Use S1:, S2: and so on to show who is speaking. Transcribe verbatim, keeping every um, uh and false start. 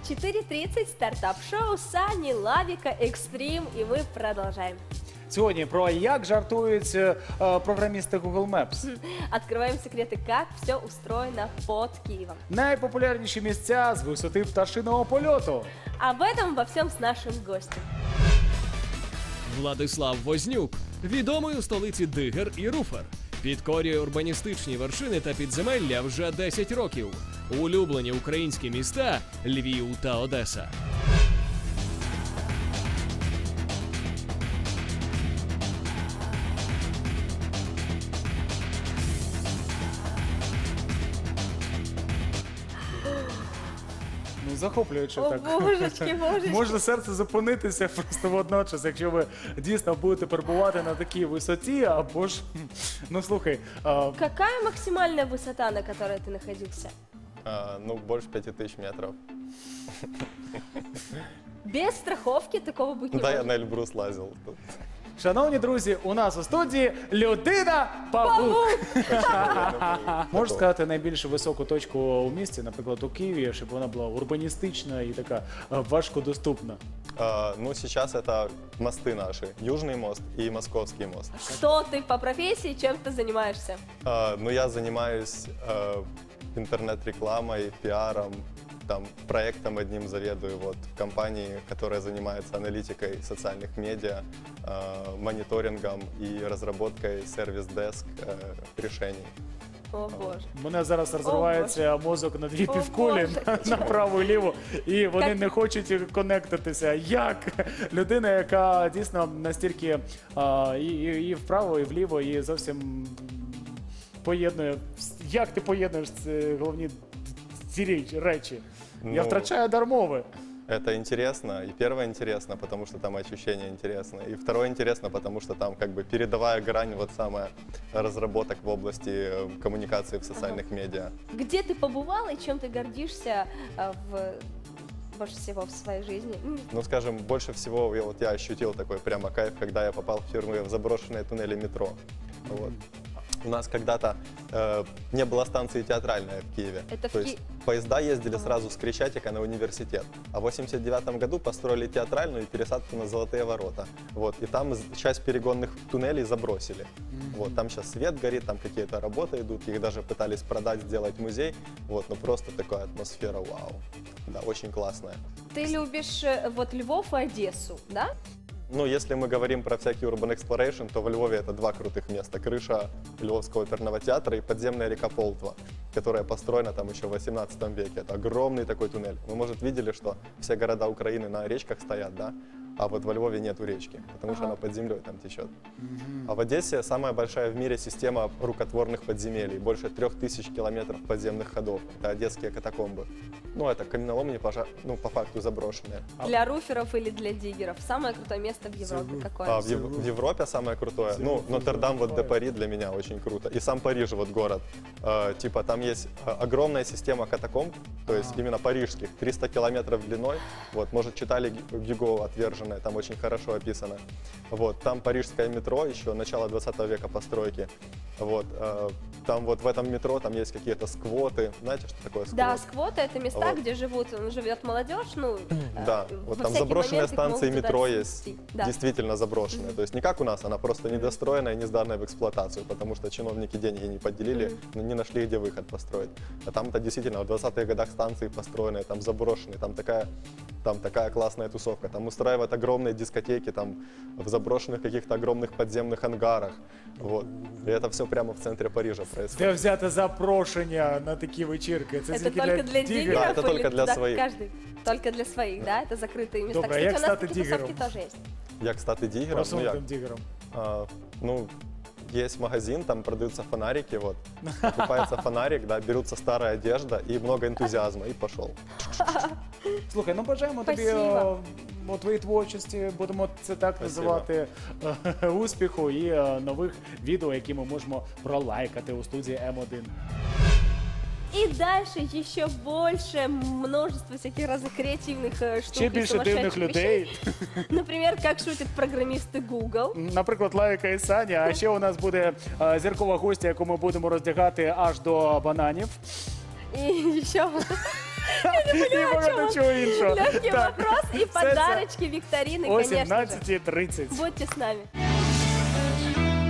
S1: четыре тридцать стартап-шоу Сани Лавика Экстрим, и мы продолжаем.
S2: Сьогодні про як жартують е, програмісти Google Maps.
S1: Открываем секреты, как все устроено под Киевом.
S2: Найпопулярніші місця з висоти пташиного польоту.
S1: Об этом во всем с нашим гостем.
S3: Владислав Вознюк, відомий у столиці дигер і руфер. Підкорює урбаністичні вершини та підземелля вже десять років. Улюблені українські міста – Львів та Одеса.
S2: Ну, захоплююче
S1: О,
S2: так.
S1: божечки, божечки.
S2: Може серце зупинитися просто водночас, якщо ви дійсно будете перебувати на такій висоті, або ж, ну слухай, а,
S1: Какая максимальная высота, на которой ты находился?
S4: А, ну, больше пяти тысяч метров.
S1: Без страховки такого быть не
S4: Да, я
S1: может.
S4: на Эльбрус лазил. Тут.
S2: шановні друзі, у нас у студії людина-павук. Можеш сказати найбільш високу точку у місті, наприклад, у Києві, щоб вона була урбаністична і така е, важкодоступна?
S4: А, ну, сейчас это мосты наши. Южный мост и Московский мост.
S1: Что ты по профессии, чем ты занимаешься?
S4: А, ну, я занимаюсь а, интернет-рекламой, пиаром, там, проектом одним заведую вот, в компании, которая занимается аналитикой социальных медиа, а, мониторингом и разработкой сервис-деск а, решений.
S1: О боже.
S2: У мене зараз розривається мозок на дві
S1: О,
S2: півкулі,
S1: Боже.
S2: на праву і ліву, і вони
S1: Так.
S2: не хочуть конектитися. Як людина, яка дійсно настільки а, і, і, і вправо, і вліво, і зовсім поєднує. Як ти поєднуєш ці головні ці річ- речі? Я
S4: Ну,
S2: втрачаю дар мови.
S4: Это интересно. И первое интересно, потому что там ощущения интересные. И второе интересно, потому что там как бы передовая грань, вот самая разработок в области э, коммуникации в социальных медиа.
S1: Где ты побывал и чем ты гордишься а, в больше всего в своей жизни? М,
S4: Ну, скажем, больше всего я, вот я ощутил такой прямо кайф, когда я попал впервые в заброшенные туннели метро. Вот. У нас когда-то э, не было станции театральная в Киеве.
S1: Это в
S4: То
S1: Ки-
S4: есть поезда ездили сразу с Крещатика на университет. А в восемьдесят девятом году построили театральную и пересадку на Золотые ворота. Вот. И там з- часть перегонных туннелей забросили. Вот. Там сейчас свет горит, там какие-то работы идут. Их даже пытались продать, сделать музей. Вот. Ну просто такая атмосфера, вау. Да, очень классная.
S1: Ты любишь э, вот Львов и Одессу, да?
S4: Ну, если мы говорим про всякий Urban Exploration, то во Львове это два крутых места. Крыша Львовского оперного театра и подземная река Полтва, которая построена там еще в восемнадцатом веке. Это огромный такой туннель. Вы, может, видели, что все города Украины на речках стоят, да? А вот во Львове нету речки, потому что
S1: Ага.
S4: она под землей там течет. А в Одессе самая большая в мире система рукотворных подземелий. Больше трех тысяч километров подземных ходов. Это одесские катакомбы. Ну, это каменоломни, пожа- ну, по факту заброшенные.
S1: Для руферов или для диггеров? Самое крутое место в Европе какое?
S4: А в, Ев- в Европе самое крутое, ну, Нотр-Дам вот де Пари для меня очень круто. И сам Париж, вот город. Э, типа там есть э, огромная система катакомб, то есть именно парижских, триста километров длиной. Вот, может, читали Г- Гюго «Отверженное», там очень хорошо описано. Вот, там парижское метро, еще начало двадцатого века постройки. Вот, э, там вот в этом метро там есть какие-то сквоты. Знаете, что такое сквот?
S1: Да, сквоты — это места,
S4: Вот.
S1: где живут, живет молодежь, ну,
S4: Да,
S1: э,
S4: вот
S1: во
S4: там
S1: всякий
S4: заброшенные
S1: момент их могут
S4: станции
S1: туда
S4: метро есть,
S1: снести. Да.
S4: действительно заброшенные. То есть не как у нас, она просто недостроенная, не сданная в эксплуатацию, потому что чиновники деньги не поделили, ну, не нашли, где выход построить. А там это действительно в двадцатых годах станции построенные, там заброшенные, там такая, там такая классная тусовка. Там устраивают огромные дискотеки, там в заброшенных каких-то огромных подземных ангарах. Вот. И это все прямо в центре Парижа
S2: Де
S4: происходит.
S2: взяти запрошення на такі вечірки? Це
S1: Это
S2: тільки
S1: только для
S2: дігерів?
S1: диггеров
S4: Да, это
S1: или
S4: только для
S1: туда
S4: своих.
S1: каждый? Только для своих, да? Это закрытые места.
S2: Добре, а
S1: Кстати,
S2: як
S1: у нас
S2: стати
S1: такие тусовки
S2: диггером?
S1: тоже есть.
S4: Я, кстати, диггером, ну
S2: Просунутим
S4: як?
S2: дігером.
S4: А, ну, есть магазин, там продаются фонарики, вот. Покупается фонарик, да, берутся старая одежда и много энтузиазма, и пошел.
S2: Слухай, ну бажаємо тобі
S1: Спасибо.
S2: е, у твоїй творчості, будемо це так
S4: Спасибо.
S2: називати, е, успіху і е, нових відео, які ми можемо пролайкати у студії М один.
S1: И дальше еще больше множество всяких разных креативных э, штук
S2: Ще
S1: и
S2: більше дивних
S1: сумасшедших вещей.
S2: людей,
S1: Например, как шутят программисты Google.
S2: наприклад, Лавіка і Саня, а ще у нас буде е, зіркова гостя, яку ми будемо роздягати аж до бананів.
S1: И еще
S2: І багато чого іншого.
S1: Легкий
S2: Так,
S1: вопрос и
S2: все це
S1: подарочки, викторины,
S2: О
S1: конечно же.
S2: сімнадцятій тридцять.
S1: Будьте с нами.